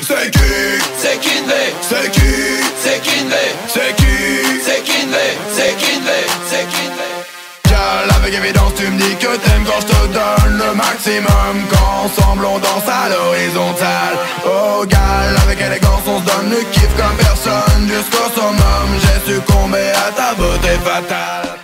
C'est qui? C'est Kinvey. C'est qui? C'est Kinvey. C'est qui? C'est Kinvey. C'est Kinvey. C'est Kinvey. Gal, avec évidence tu me dis que t'aimes quand je te donne le maximum. Quand ensemble on danse à l'horizontale. Oh gal, avec élégance on se donne le kiff comme personne. Jusqu'au summum, j'ai succombé à ta beauté fatale.